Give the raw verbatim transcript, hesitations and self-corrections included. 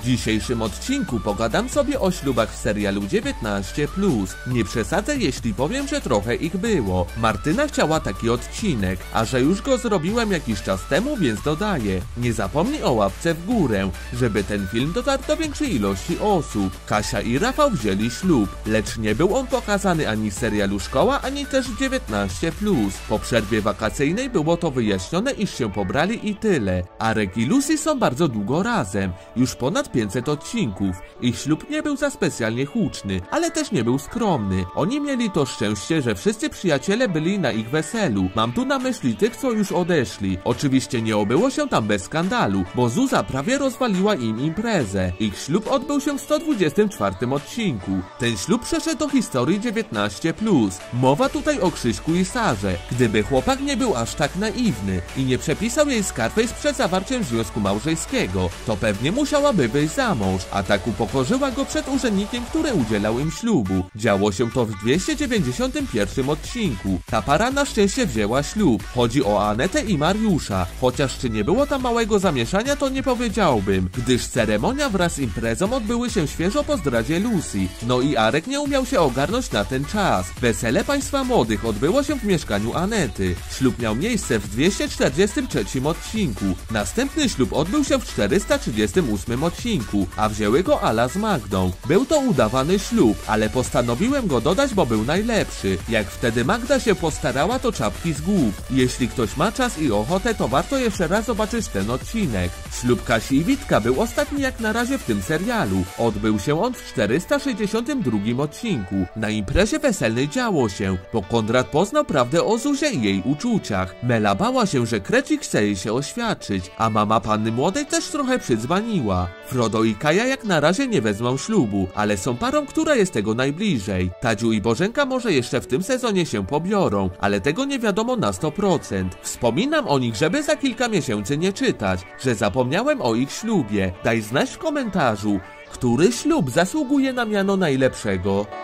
W dzisiejszym odcinku pogadam sobie o ślubach w serialu dziewiętnaście plus. Nie przesadzę, jeśli powiem, że trochę ich było. Martyna chciała taki odcinek, a że już go zrobiłem jakiś czas temu, więc dodaję. Nie zapomnij o łapce w górę, żeby ten film dotarł do większej ilości osób. Kasia i Rafał wzięli ślub, lecz nie był on pokazany ani w serialu Szkoła, ani też w dziewiętnaście plus. Po przerwie wakacyjnej było to wyjaśnione, iż się pobrali i tyle. Arek i Lucy są bardzo długo razem, już ponad pięćset odcinków. Ich ślub nie był za specjalnie huczny, ale też nie był skromny. Oni mieli to szczęście, że wszyscy przyjaciele byli na ich weselu. Mam tu na myśli tych, co już odeszli. Oczywiście nie obyło się tam bez skandalu, bo Zuza prawie rozwaliła im imprezę. Ich ślub odbył się w sto dwudziestym czwartym odcinku. Ten ślub przeszedł do historii dziewiętnaście plus. Mowa tutaj o Krzyśku i Sarze. Gdyby chłopak nie był aż tak naiwny i nie przepisał jej Scarface przed zawarciem związku małżeńskiego, to pewnie musiałaby wyjść za mąż, a tak upokorzyła go przed urzędnikiem, który udzielał im ślubu. Działo się to w dwieście dziewięćdziesiątym pierwszym odcinku. Ta para na szczęście wzięła ślub. Chodzi o Anetę i Mariusza. Chociaż czy nie było tam małego zamieszania, to nie powiedziałbym, gdyż ceremonia wraz z imprezą odbyły się świeżo po zdradzie Lucy. No i Arek nie umiał się ogarnąć na ten czas. Wesele państwa młodych odbyło się w mieszkaniu Anety. Ślub miał miejsce w dwieście czterdziestym trzecim odcinku. Następny ślub odbył się w czterysta trzydziestym ósmym odcinku, a wzięły go Ala z Magdą. Był to udawany ślub, ale postanowiłem go dodać, bo był najlepszy. Jak wtedy Magda się postarała, to czapki z głów. Jeśli ktoś ma czas i ochotę, to warto jeszcze raz zobaczyć ten odcinek. Ślub Kasi i Witka był ostatni jak na razie w tym serialu. Odbył się on w czterysta sześćdziesiątym drugim odcinku. Na imprezie weselnej działo się, bo Konrad poznał prawdę o Zuzie i jej uczuciach. Mela bała się, że Krecik chce jej się oświadczyć, a mama panny młodej też trochę przydzwaniła. Frodo i Kaja jak na razie nie wezmą ślubu, ale są parą, która jest tego najbliżej. Tadziu i Bożenka może jeszcze w tym sezonie się pobiorą, ale tego nie wiadomo na sto procent. Wspominam o nich, żeby za kilka miesięcy nie czytać, że zapomniałem o ich ślubie. Daj znać w komentarzu, który ślub zasługuje na miano najlepszego.